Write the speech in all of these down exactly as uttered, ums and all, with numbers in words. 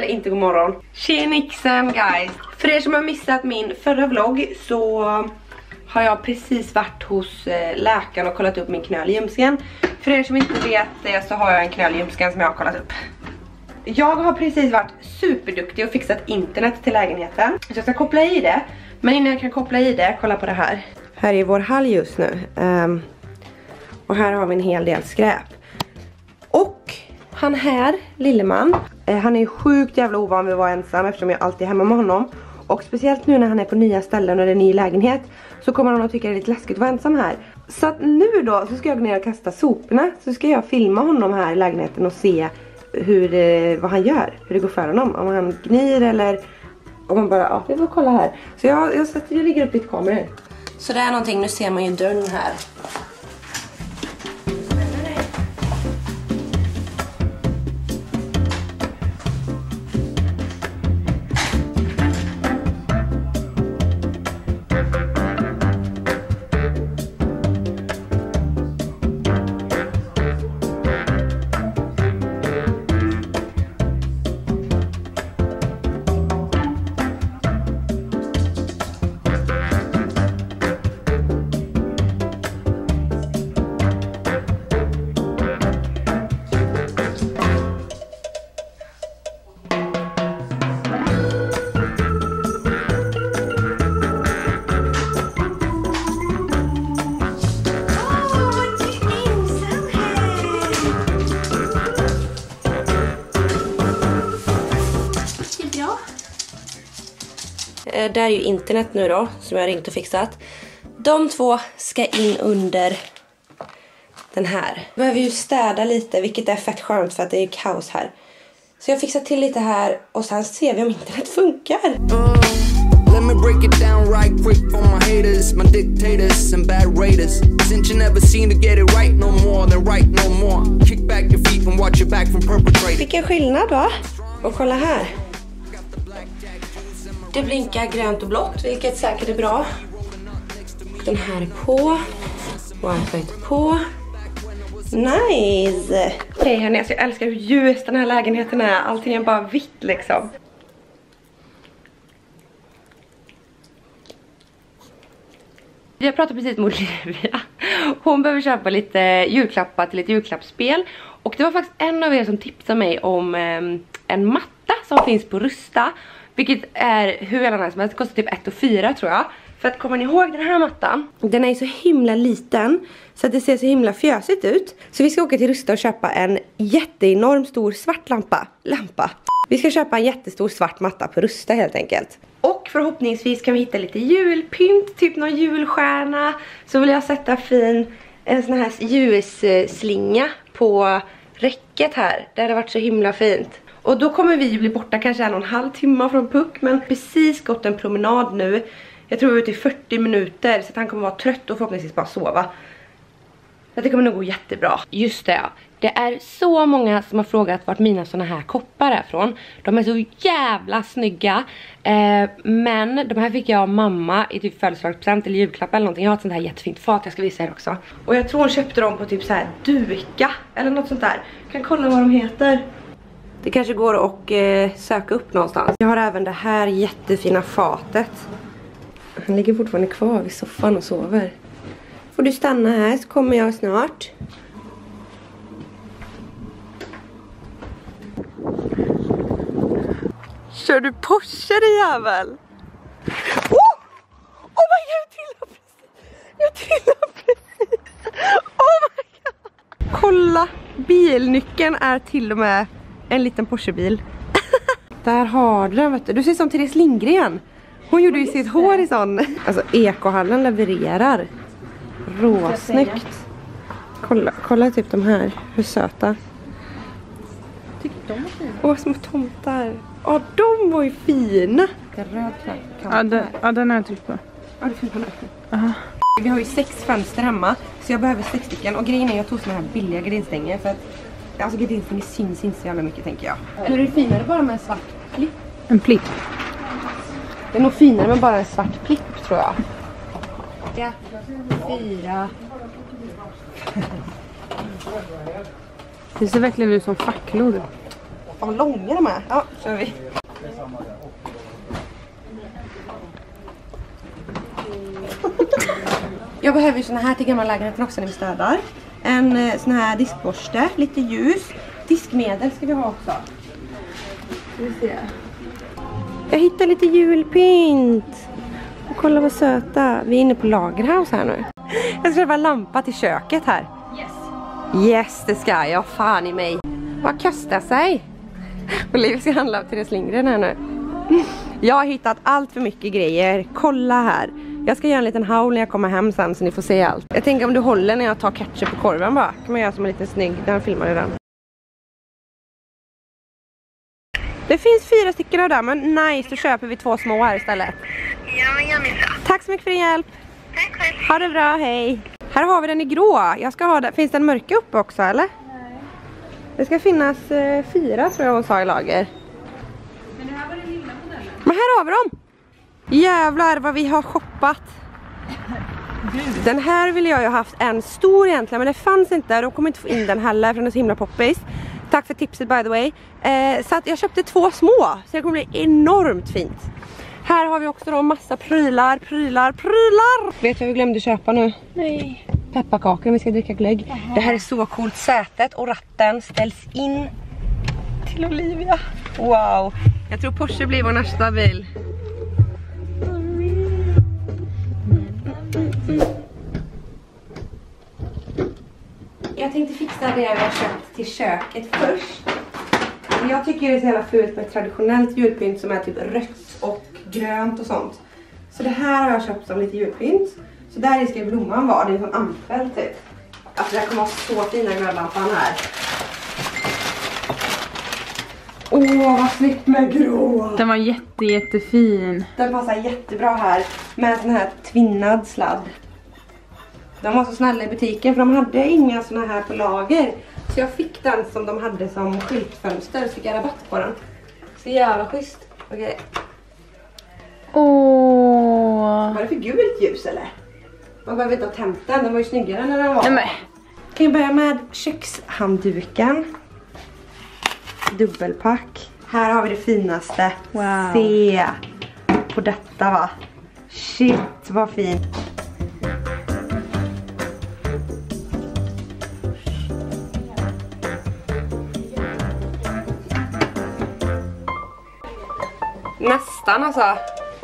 eller inte god morgon. Tjenixen guys. För er som har missat min förra vlogg så har jag precis varit hos läkaren och kollat upp min knöl i ljumsken. För er som inte vet det så har jag en knöl i ljumsken som jag har kollat upp. Jag har precis varit superduktig och fixat internet till lägenheten. Så jag ska koppla i det. Men innan jag kan koppla i det, kolla på det här. Här är vår hall just nu. Um, och här har vi en hel del skräp. Och han här, lilleman, eh, han är sjukt jävla ovan vid att vara ensam eftersom jag alltid är hemma med honom. Och speciellt nu när han är på nya ställen och det är en ny lägenhet så kommer han att tycka det är lite läskigt att vara ensam här. Så att nu då så ska jag gå ner och kasta soporna. Så ska jag filma honom här i lägenheten och se hur, eh, vad han gör. Hur det går för honom. Om han gnir eller om man bara, ja vi får kolla här. Så jag, jag, sätter, jag lägger upp lite kameror. Så det är någonting, nu ser man ju dörren här. Det är ju internet nu då, som jag har ringt och fixat. De två ska in under den här. Jag behöver ju städa lite, vilket är fett skönt för att det är kaos här. Så jag fixar till lite här och sen ser vi om internet funkar. Uh, let me break it down right quick for my haters, my dictators and bad raiders. Since you never seem to get it right no more than right no more. Kick back your feet and watch your back from perpetrating. Vilken skillnad va? Och kolla här. Det blinkar grönt och blått, vilket säkert är bra. Den här är på. Wifi är på. Nice! Okej okay, hörni, alltså jag älskar hur ljus den här lägenheten är. Allting är bara vitt liksom. Jag pratade precis med Olivia. Hon behöver köpa lite julklappar till ett julklappsspel. Och det var faktiskt en av er som tipsade mig om eh, en matta som finns på Rusta. Vilket är hur jävla nice som helst. Det kostar typ ett och fyra tror jag. För att kommer ni ihåg den här mattan? Den är så himla liten. Så att det ser så himla fjösigt ut. Så vi ska åka till Rusta och köpa en jätteenorm stor svart lampa. Lampa. Vi ska köpa en jättestor svart matta på Rusta helt enkelt. Och förhoppningsvis kan vi hitta lite julpynt. Typ någon julstjärna. Så vill jag sätta fin en sån här ljusslinga på räcket här. Det hade varit så himla fint. Och då kommer vi bli borta kanske en och en halv timme från Puck. Men precis gått en promenad nu. Jag tror vi är ute i fyrtio minuter. Så att han kommer vara trött och förhoppningsvis bara sova. Så det kommer nog gå jättebra. Just det, ja. Det är så många som har frågat vart mina såna här koppar är från. De är så jävla snygga. Eh, men de här fick jag av mamma i typ födelsedagspresent eller julklapp eller någonting. Jag har ett sånt här jättefint fat, jag ska visa er också. Och jag tror hon köpte dem på typ så här Duka eller något sånt där. Jag kan kolla vad de heter. Det kanske går att eh, söka upp någonstans. Jag har även det här jättefina fatet. Han ligger fortfarande kvar vid soffan och sover. Får du stanna här så kommer jag snart. Kör du Porsche din jävel? Oh! Oh my god, jag trillar precis. Jag trillar precis. Oh my god. Kolla, bilnyckeln är till och med en liten Porsche-bil. Där har du den, vet du. Du ser som Therese Lindgren. Hon gjorde ju sitt hår i sån. Alltså, ekohallen levererar. Råsnyggt. Kolla, kolla typ de här. Hur söta. Tyckte de var fina? Åh, små tomtar. Åh, de var ju fina. Ja, den, ja, den är typ på. Ja, det finns på uh-huh. Vi har ju sex fönster hemma. Så jag behöver sex stycken. Och grejen är att jag tog såna här billiga gardinstänger. För att alltså gardinstänger syns inte så jävla mycket, tänker jag. Eller är det finare bara med en svart plipp? En plipp. Det är nog finare med bara en svart plipp, tror jag. Ja, fyra. Det ser verkligen ut som facklor. Fan vad långa de är. Ja, kör vi. Jag behöver ju såna här till gamla lägenheten också när vi städar. En eh, sån här diskborste, lite ljus. Diskmedel ska vi ha också. Ska vi se. Jag hittar lite julpynt. Och kolla vad söta. Vi är inne på Lagerhaus här nu. Jag ska köpa en lampa till köket här. Yes. Yes, det ska jag. Fan i mig. Vad kostar sig? Olivia ska handla till Therese Lindgren här nu. Jag har hittat allt för mycket grejer. Kolla här. Jag ska göra en liten haul när jag kommer hem sen så ni får se allt. Jag tänker om du håller när jag tar ketchup på korven bara. Kan man göra som en liten snygg. Den filmar redan. Det finns fyra stycken av dem, men nice, då köper vi två små här istället. Ja, men jag missar. Tack så mycket för din hjälp. Tack själv. Ha det bra, hej. Här har vi den i grå. Jag ska ha den. Finns den mörka uppe också, eller? Nej. Det ska finnas eh, fyra, tror jag hon sa i lager. Men det här var den lilla modellen. Men här har vi dem. Jävlar vad vi har shoppat. Den här ville jag ju ha haft en stor egentligen, men det fanns inte. De kommer inte få in den heller för den är så himla poppis. Tack för tipset by the way. Eh, så att jag köpte två små. Så det kommer bli enormt fint. Här har vi också då massa prylar, prylar, prylar. Vet du vad vi glömde köpa nu? Nej. Pepparkakor, vi ska dricka glögg. Aha. Det här är så coolt. Sätet och ratten ställs in till Olivia. Wow. Jag tror Porsche blir vår nästa bil. Jag tänkte fixa det jag har köpt till köket först. Jag tycker det är så jävla fult med traditionellt julpynt som är typ rött och grönt och sånt. Så det här har jag köpt som lite julpynt. Så där ska blomman vara, det är en sån ampel typ. Alltså det kommer vara så fina glödlampan här. Åh, oh, vad snyggt med grå! Den var jätte, jättefin. Den passar jättebra här med en sån här tvinnad sladd. De var så snälla i butiken för de hade inga såna här på lager. Så jag fick den som de hade som skyltfönster. Så fick jag rabatt på den. Så jävla schysst. Okej. Okay. Åh. Var det för gult ljus eller? Man behöver inte ha tänt den. Den var ju snyggare när den var. Nej, men. Kan jag börja med kökshandduken. Dubbelpack. Här har vi det finaste. Wow. Se på detta va. Shit vad fint. Nästan alltså.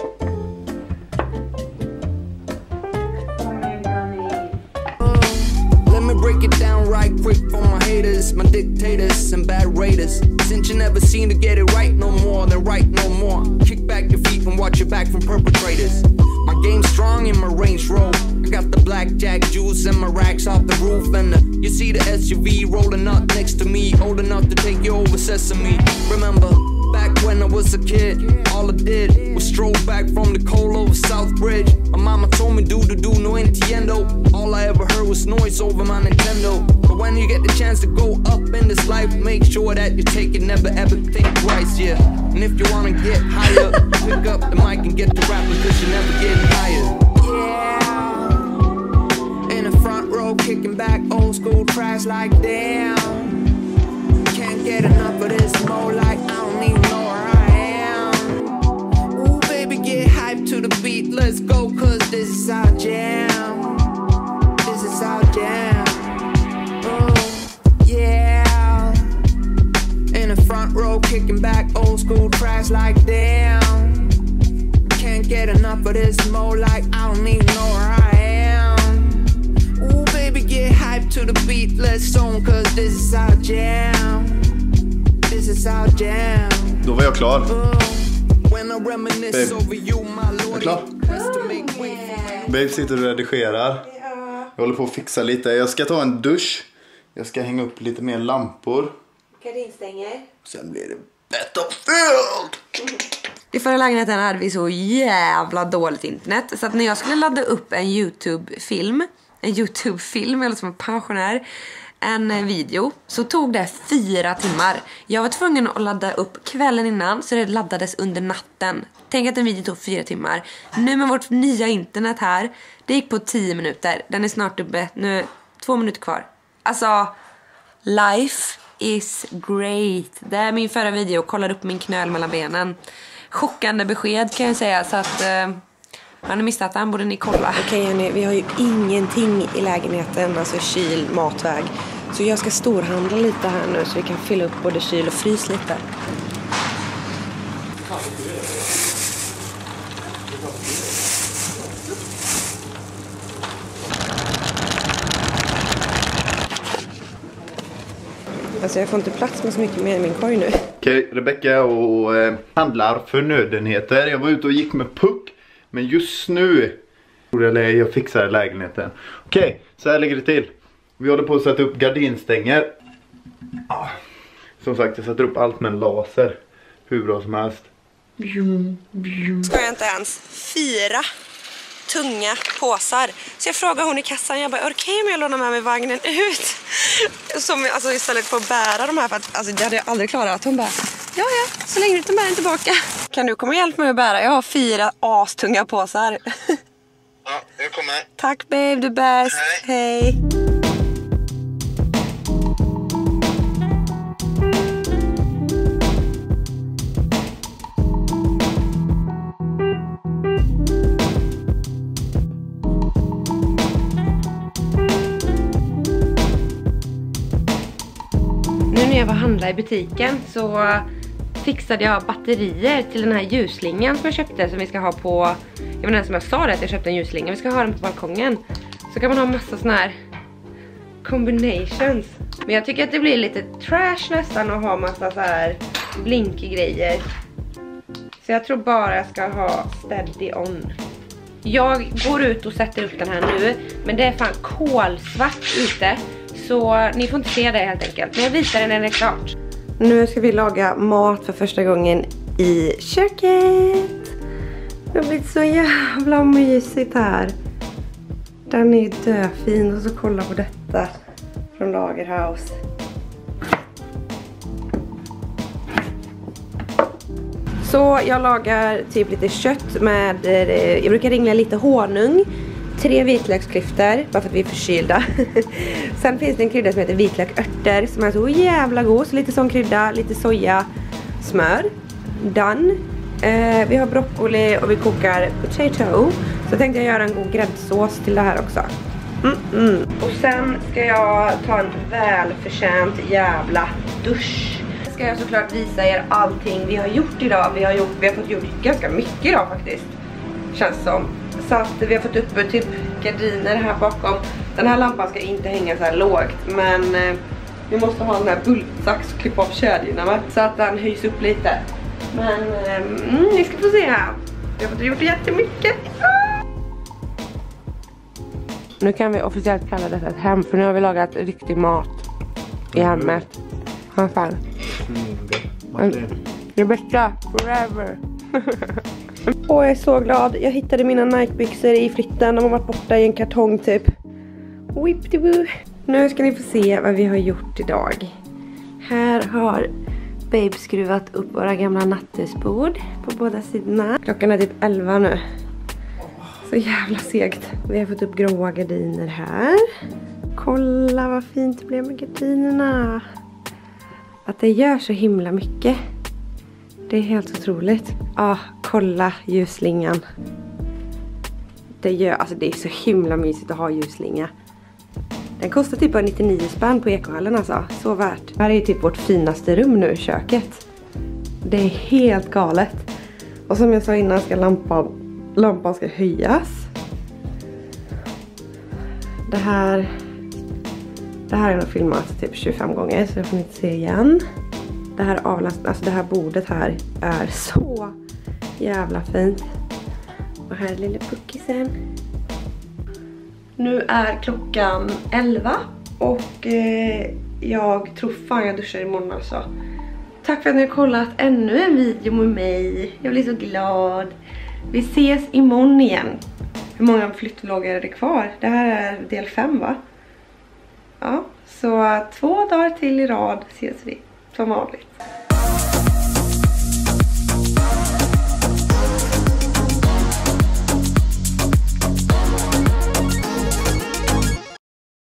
Let me break it down right quick for my haters, my dictators and bad raiders. Since you never seem to get it right no more, then right no more. Kick back your feet and watch your back from perpetrators. My game's strong in my Range Rover. I got the blackjack juice and my racks off the roof. And uh, you see the S U V rolling up next to me, old enough to take you over Sesame. Remember, back when I was a kid, all I did was stroll back from the cold over South Bridge. My mama told me do to do no entiendo. All I ever heard was noise over my Nintendo. But when you get the chance to go up in this life, make sure that you take it, never ever think twice, yeah. And if you wanna get higher, pick up the mic and get to rapping, cause you're never getting higher. Yeah, in the front row, kicking back old school tracks like damn. Can't get enough of this more like I don't even know where I am. Ooh, baby, get hyped to the beat, let's go, cause this is our jam. This is our jam. Oh, yeah. In the front row, kicking back old school tracks like damn. Can't get enough of this more like I don't even know where I am. Ooh, baby, get hyped to the beat, let's zone, cause this is our jam. This is our jam. Då var jag klar. When I reminisce over you, my lord. Är klar? Babe sitter och redigerar. Jag håller på att fixa lite. Jag ska ta en dusch. Jag ska hänga upp lite mer lampor. Gardinstänger. Sen blir det Battlefield. I förra lägenheten hade vi så jävla dåligt internet. Så att när jag skulle ladda upp en YouTube-film. En YouTube-film, eller som en pensionär. En video. Så tog det fyra timmar. Jag var tvungen att ladda upp kvällen innan. Så det laddades under natten. Tänk att en video tog fyra timmar. Nu med vårt nya internet här. Det gick på tio minuter. Den är snart uppe. Nu två minuter kvar. Alltså, life is great. Det är min förra video. Kollar upp min knöl mellan benen. Chockande besked kan jag säga. Så att eh, har ni missat den borde ni kolla. Okej Jenny, vi har ju ingenting i lägenheten. Alltså kyl, matväg. Så jag ska storhandla lite här nu så vi kan fylla upp både kyl och frys lite. Alltså jag får inte plats med så mycket mer i min korg nu. Okej, Rebecca och eh, handlar förnödenheter. Jag var ute och gick med puck. Men just nu eller jag fixar lägenheten. Okej, så här ligger det till. Vi håller på att sätta upp gardinstänger. Ah, som sagt, jag sätter upp allt med en laser. Hur bra som helst. Ska jag inte ens fyra tunga påsar. Så jag frågar hon i kassan, jag bara, är det okej om jag lånar med mig vagnen ut? Som, alltså istället för att bära de här, för att alltså, det hade jag aldrig klarat. Hon bara, ja ja, så länge du inte bär den tillbaka. Kan du komma och hjälpa mig att bära? Jag har fyra astunga påsar. Ja, jag kommer. Tack babe, du är bäst. Hej. Hej. Nu när jag var handla i butiken så fixade jag batterier till den här ljusslingan som jag köpte, som vi ska ha på, jag vet inte som jag sa det att jag köpte en ljusslinga, vi ska ha den på balkongen. Så kan man ha massa såna här combinations. Men jag tycker att det blir lite trash nästan att ha massa så här blinky grejer. Så jag tror bara jag ska ha steady on. Jag går ut och sätter upp den här nu, men det är fan kolsvart ute. Så ni får inte se det helt enkelt. Men jag visar den när det är klart. Nu ska vi laga mat för första gången i köket. Det har blivit så jävla mysigt här. Den är ju döfin. Och så kolla på detta från Lagerhaus. Så jag lagar typ lite kött med, jag brukar ringla lite honung. Tre vitlöksklyftor, bara för att vi är förkylda. Sen finns det en krydda som heter vitlökörter som är så jävla god. Så lite sån krydda, lite soja, smör. Done. Eh, vi har broccoli och vi kokar potato. Så tänkte jag göra en god gräddsås till det här också. Mm -mm. Och sen ska jag ta en välförtjänt jävla dusch. Ska jag såklart visa er allting vi har gjort idag. Vi har, gjort, vi har fått gjort ganska mycket idag faktiskt. Känns som. Så att vi har fått upp typ gardiner här bakom. Den här lampan ska inte hänga så här lågt. Men eh, vi måste ha den här bultsax och klippa av kedjorna med. Så att den höjs upp lite. Men eh, mm, ni ska få se här. Vi har fått gjort jättemycket. Ah! Nu kan vi officiellt kalla detta ett hem. För nu har vi lagat riktig mat i hemmet. Ha fan. Mm, det bästa forever. Åh, jag är så glad. Jag hittade mina Nike-byxor i flytten. De har varit borta i en kartong typ. Whip-de-boo. Nu ska ni få se vad vi har gjort idag. Här har Babe skruvat upp våra gamla nattduksbord på båda sidorna. Klockan är typ elva nu. Så jävla segt. Vi har fått upp gråa gardiner här. Kolla vad fint det blev med gardinerna. Att det gör så himla mycket. Det är helt otroligt. Ja, ah, kolla ljusslingan. Det gör, alltså det är så himla mysigt att ha ljusslinga. Den kostar typ bara nittionio spänn på Ekohallen alltså. Så värt. Det här är ju typ vårt finaste rum nu i köket. Det är helt galet. Och som jag sa innan ska lampan, lampan ska höjas. Det här, det här är nog filmat typ tjugofem gånger så det får ni inte se igen. Det här avlast, alltså det här bordet här är så jävla fint. Och här är lilla puckisen. Nu är klockan elva och eh, jag tror fan jag duschar imorgon alltså. Tack för att ni har kollat ännu en video med mig. Jag blir så glad. Vi ses imorgon igen. Hur många flyttvloggar är det kvar? Det här är del fem va? Ja, så två dagar till i rad ses vi som vanligt.